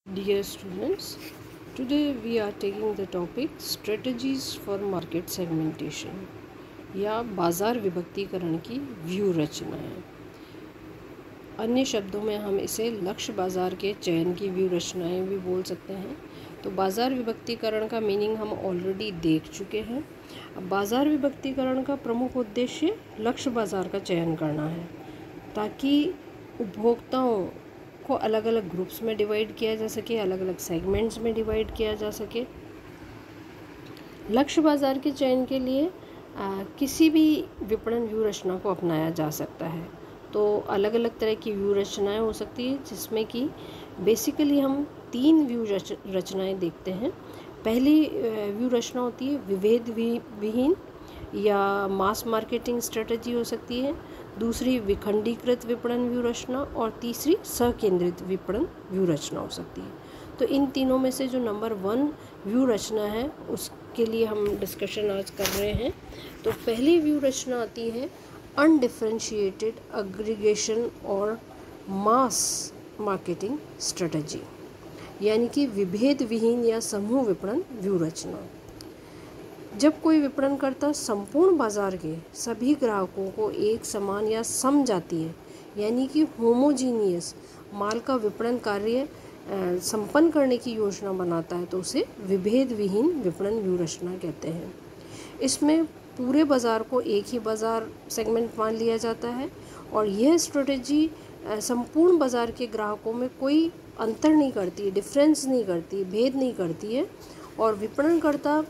Dear students, today we are taking the topic strategies for market segmentation या बाज़ार विभक्तीकरण की view रचनाएं। अन्य शब्दों में हम इसे लक्ष्य बाज़ार के चयन की व्यू रचनाएं भी बोल सकते हैं। तो बाज़ार विभक्तीकरण का मीनिंग हम ऑलरेडी देख चुके हैं। अब बाज़ार विभक्तीकरण का प्रमुख उद्देश्य लक्ष्य बाज़ार का चयन करना है ताकि उपभोक्ताओं को अलग अलग ग्रुप्स में डिवाइड किया जा सके, अलग अलग सेगमेंट्स में डिवाइड किया जा सके। लक्ष्य बाज़ार के चयन के लिए किसी भी विपणन व्यू रचना को अपनाया जा सकता है। तो अलग अलग तरह की व्यू रचनाएं हो सकती है, जिसमें कि बेसिकली हम 3 व्यू रचनाएं देखते हैं। पहली व्यू रचना होती है विभेद विहीन या मास मार्केटिंग स्ट्रेटजी हो सकती है, दूसरी विखंडीकृत विपणन व्यू रचना और तीसरी सकेंद्रित विपणन व्यू रचना हो सकती है। तो इन तीनों में से जो नंबर 1 व्यू रचना है उसके लिए हम डिस्कशन आज कर रहे हैं। तो पहली व्यू रचना आती है अनडिफरेंशिएटेड एग्रीगेशन और मास मार्केटिंग स्ट्रेटजी, यानी कि विभेद विहीन या समूह विपणन व्यू रचना। जब कोई विपणनकर्ता संपूर्ण बाजार के सभी ग्राहकों को एक समान या समजातीय यानी कि होमोजीनियस माल का विपणन कार्य संपन्न करने की योजना बनाता है तो उसे विभेद विहीन विपणन व्यू रचना कहते हैं। इसमें पूरे बाज़ार को एक ही बाज़ार सेगमेंट मान लिया जाता है और यह स्ट्रेटजी संपूर्ण बाज़ार के ग्राहकों में कोई अंतर नहीं करती, डिफरेंस नहीं करती, भेद नहीं करती है। और विपणनकर्ता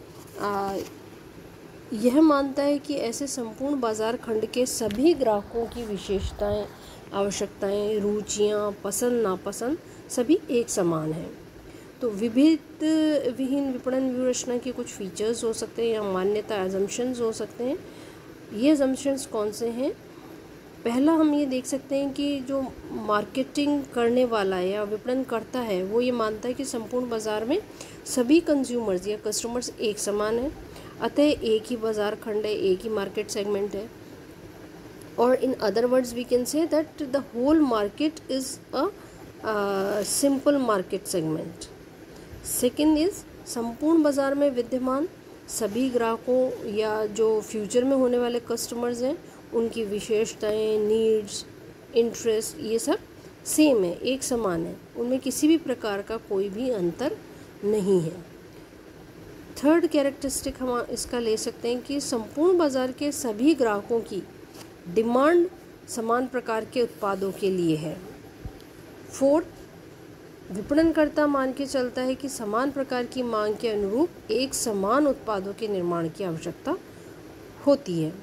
यह मानता है कि ऐसे संपूर्ण बाज़ार खंड के सभी ग्राहकों की विशेषताएं, आवश्यकताएं, रुचियां, पसंद नापसंद सभी एक समान हैं। तो विभेद विहीन विपणन व्यू रचना के कुछ फीचर्स हो सकते हैं या मान्यता एजम्पशंस हो सकते हैं। ये एजम्पशंस कौन से हैं? पहला हम ये देख सकते हैं कि जो मार्केटिंग करने वाला है या विपणन करता है वो ये मानता है कि संपूर्ण बाज़ार में सभी कंज्यूमर्स या कस्टमर्स एक समान हैं, अतः एक ही बाज़ार खंड है, एक ही मार्केट सेगमेंट है। और in other words we can say that the whole market is a simple market segment. Second is संपूर्ण बाज़ार में विद्यमान सभी ग्राहकों या जो फ्यूचर में होने वाले कस्टमर्स हैं उनकी विशेषताएं, नीड्स, इंटरेस्ट ये सब सेम है, एक समान है, उनमें किसी भी प्रकार का कोई भी अंतर नहीं है। थर्ड कैरेक्टरिस्टिक हम इसका ले सकते हैं कि संपूर्ण बाज़ार के सभी ग्राहकों की डिमांड समान प्रकार के उत्पादों के लिए है। फोर्थ, विपणनकर्ता मान के चलता है कि समान प्रकार की मांग के अनुरूप एक समान उत्पादों के निर्माण की आवश्यकता होती है।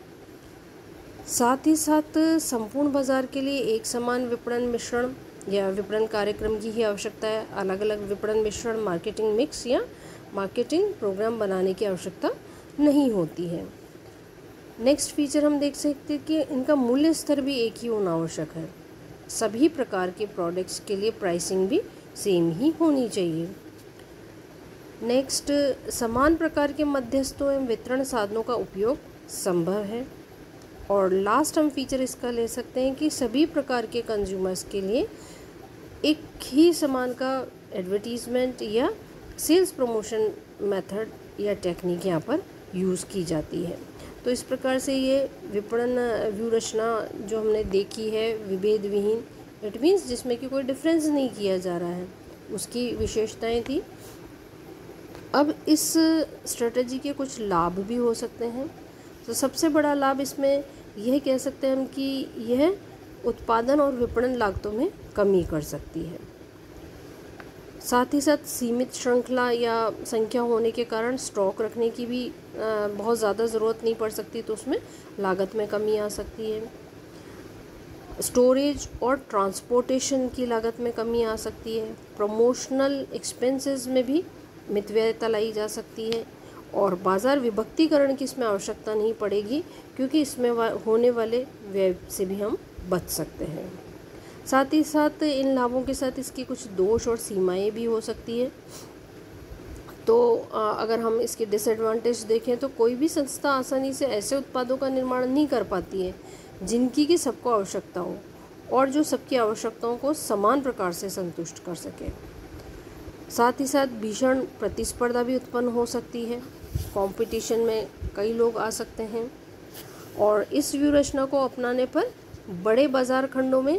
साथ ही साथ संपूर्ण बाज़ार के लिए एक समान विपणन मिश्रण या विपणन कार्यक्रम की ही आवश्यकता है। अलग अलग विपणन मिश्रण, मार्केटिंग मिक्स या मार्केटिंग प्रोग्राम बनाने की आवश्यकता नहीं होती है। नेक्स्ट फीचर हम देख सकते हैं कि इनका मूल्य स्तर भी एक ही होना आवश्यक है। सभी प्रकार के प्रोडक्ट्स के लिए प्राइसिंग भी सेम ही होनी चाहिए। नेक्स्ट, समान प्रकार के मध्यस्थों एवं वितरण साधनों का उपयोग संभव है। और लास्ट हम फीचर इसका ले सकते हैं कि सभी प्रकार के कंज्यूमर्स के लिए एक ही समान का एडवर्टीज़मेंट या सेल्स प्रमोशन मेथड या टेक्निक यहाँ पर यूज़ की जाती है। तो इस प्रकार से ये विपणन व्यू रचना जो हमने देखी है विभेद विहीन, इट मीन्स जिसमें कि कोई डिफरेंस नहीं किया जा रहा है, उसकी विशेषताएं थी। अब इस स्ट्रेटजी के कुछ लाभ भी हो सकते हैं। तो सबसे बड़ा लाभ इसमें यह कह सकते हैं हम कि यह उत्पादन और विपणन लागतों में कमी कर सकती है। साथ ही साथ सीमित श्रृंखला या संख्या होने के कारण स्टॉक रखने की भी बहुत ज़्यादा ज़रूरत नहीं पड़ सकती, तो उसमें लागत में कमी आ सकती है। स्टोरेज और ट्रांसपोर्टेशन की लागत में कमी आ सकती है। प्रमोशनल एक्सपेंसेस में भी मितव्ययता लाई जा सकती है और बाज़ार विभक्तीकरण की इसमें आवश्यकता नहीं पड़ेगी क्योंकि इसमें होने वाले व्यय से भी हम बच सकते हैं। साथ ही साथ इन लाभों के साथ इसकी कुछ दोष और सीमाएं भी हो सकती है। तो अगर हम इसके डिसएडवांटेज देखें तो कोई भी संस्था आसानी से ऐसे उत्पादों का निर्माण नहीं कर पाती है जिनकी कि सबको आवश्यकता हो और जो सबकी आवश्यकताओं को समान प्रकार से संतुष्ट कर सके। साथ ही साथ भीषण प्रतिस्पर्धा भी उत्पन्न हो सकती है, कंपटीशन में कई लोग आ सकते हैं। और इस व्यूहरचना को अपनाने पर बड़े बाजार खंडों में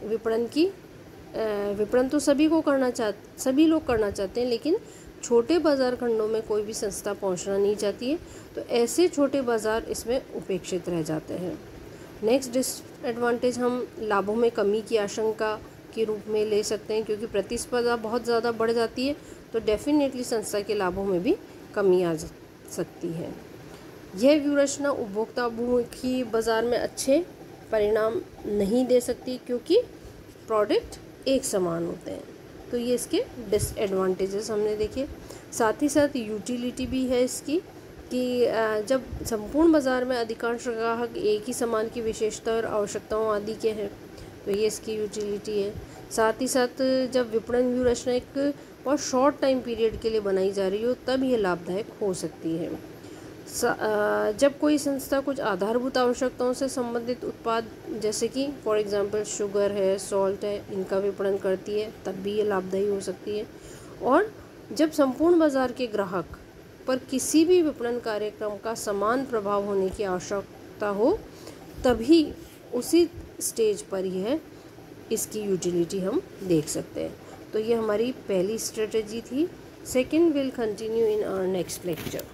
विपणन तो सभी लोग करना चाहते हैं, लेकिन छोटे बाजार खंडों में कोई भी संस्था पहुंचना नहीं चाहती है, तो ऐसे छोटे बाजार इसमें उपेक्षित रह जाते हैं। नेक्स्ट डिसएडवांटेज हम लाभों में कमी की आशंका के रूप में ले सकते हैं, क्योंकि प्रतिस्पर्धा बहुत ज़्यादा बढ़ जाती है तो डेफिनेटली संस्था के लाभों में भी कमी आ सकती है। यह व्यूहरचना उपभोक्ताभिमुखी बाजार में अच्छे परिणाम नहीं दे सकती, क्योंकि प्रोडक्ट एक समान होते हैं। तो ये इसके डिसएडवांटेजेस हमने देखे। साथ ही साथ यूटिलिटी भी है इसकी कि जब संपूर्ण बाजार में अधिकांश ग्राहक एक ही सामान की विशेषता और आवश्यकताओं आदि के हैं, तो ये इसकी यूटिलिटी है। साथ ही साथ जब विपणन व्यूहरचना एक बहुत शॉर्ट टाइम पीरियड के लिए बनाई जा रही हो, तब ये लाभदायक हो सकती है। जब कोई संस्था कुछ आधारभूत आवश्यकताओं से संबंधित उत्पाद, जैसे कि फॉर एग्जांपल शुगर है, सॉल्ट है, इनका विपणन करती है, तब भी ये लाभदायी हो सकती है। और जब संपूर्ण बाजार के ग्राहक पर किसी भी विपणन कार्यक्रम का समान प्रभाव होने की आवश्यकता हो, तभी उसी स्टेज पर यह इसकी यूटिलिटी हम देख सकते हैं। तो ये हमारी पहली स्ट्रेटजी थी। Second will continue in our next lecture.